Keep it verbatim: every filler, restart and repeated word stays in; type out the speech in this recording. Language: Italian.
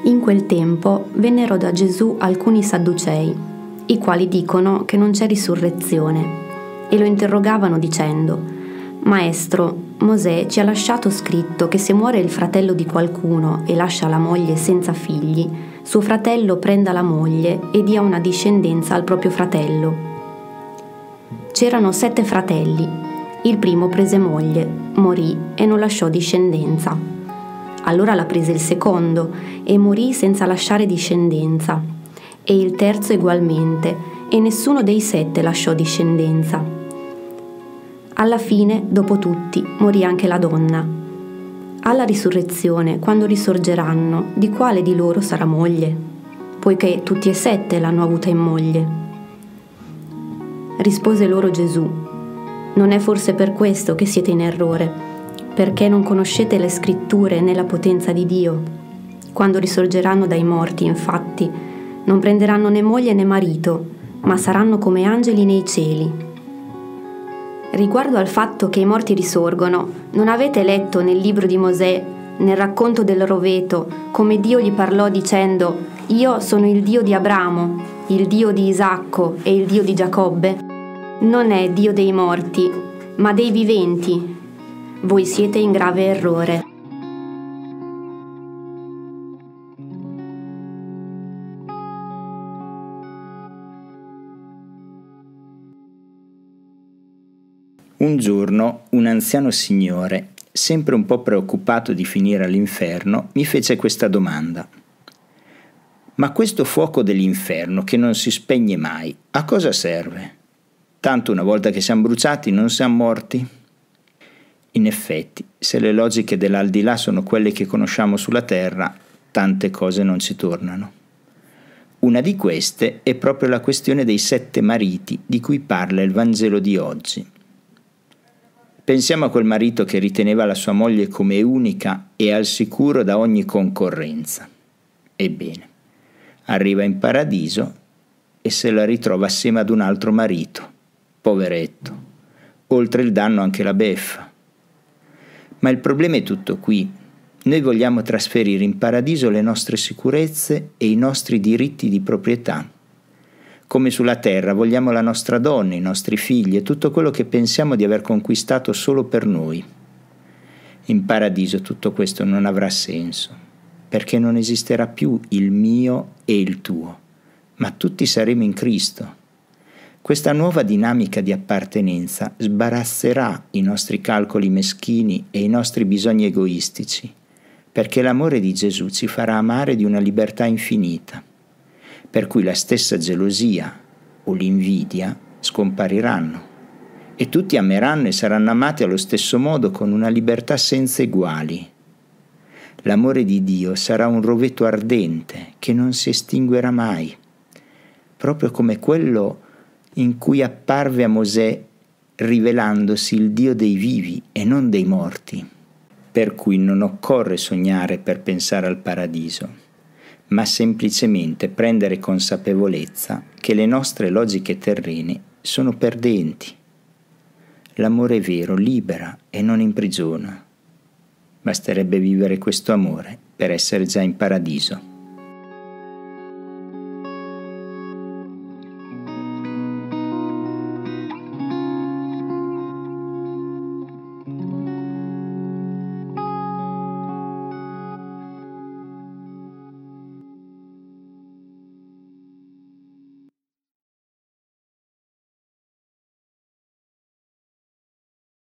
In quel tempo vennero da Gesù alcuni sadducei, i quali dicono che non c'è risurrezione, e lo interrogavano dicendo: Maestro, Mosè ci ha lasciato scritto che se muore il fratello di qualcuno e lascia la moglie senza figli, suo fratello prenda la moglie e dia una discendenza al proprio fratello. C'erano sette fratelli. Il primo prese moglie, morì e non lasciò discendenza. Allora la prese il secondo e morì senza lasciare discendenza, e il terzo egualmente, e nessuno dei sette lasciò discendenza. Alla fine, dopo tutti, morì anche la donna. Alla risurrezione, quando risorgeranno, di quale di loro sarà moglie? Poiché tutti e sette l'hanno avuta in moglie. Rispose loro Gesù: Non è forse per questo che siete in errore, perché non conoscete le scritture né la potenza di Dio? Quando risorgeranno dai morti, infatti, non prenderanno né moglie né marito, ma saranno come angeli nei cieli. Riguardo al fatto che i morti risorgono, non avete letto nel libro di Mosè, nel racconto del roveto, come Dio gli parlò dicendo: Io sono il Dio di Abramo, il Dio di Isacco e il Dio di Giacobbe? Non è Dio dei morti, ma dei viventi. Voi siete in grave errore. Un giorno un anziano signore, sempre un po' preoccupato di finire all'inferno, mi fece questa domanda: ma questo fuoco dell'inferno che non si spegne mai, a cosa serve? Tanto una volta che siamo bruciati non siamo morti? In effetti, se le logiche dell'aldilà sono quelle che conosciamo sulla terra, tante cose non ci tornano. Una di queste è proprio la questione dei sette mariti di cui parla il Vangelo di oggi. Pensiamo a quel marito che riteneva la sua moglie come unica e al sicuro da ogni concorrenza. Ebbene, arriva in paradiso e se la ritrova assieme ad un altro marito. Poveretto. Oltre il danno anche la beffa. Ma il problema è tutto qui. Noi vogliamo trasferire in paradiso le nostre sicurezze e i nostri diritti di proprietà. Come sulla terra vogliamo la nostra donna, i nostri figli e tutto quello che pensiamo di aver conquistato solo per noi. In paradiso tutto questo non avrà senso, perché non esisterà più il mio e il tuo, ma tutti saremo in Cristo. Questa nuova dinamica di appartenenza sbarazzerà i nostri calcoli meschini e i nostri bisogni egoistici, perché l'amore di Gesù ci farà amare di una libertà infinita, per cui la stessa gelosia o l'invidia scompariranno e tutti ameranno e saranno amati allo stesso modo con una libertà senza eguali. L'amore di Dio sarà un roveto ardente che non si estinguerà mai, proprio come quello in cui apparve a Mosè rivelandosi il Dio dei vivi e non dei morti, per cui non occorre sognare per pensare al paradiso, ma semplicemente prendere consapevolezza che le nostre logiche terrene sono perdenti. L'amore vero libera e non imprigiona. Basterebbe vivere questo amore per essere già in paradiso.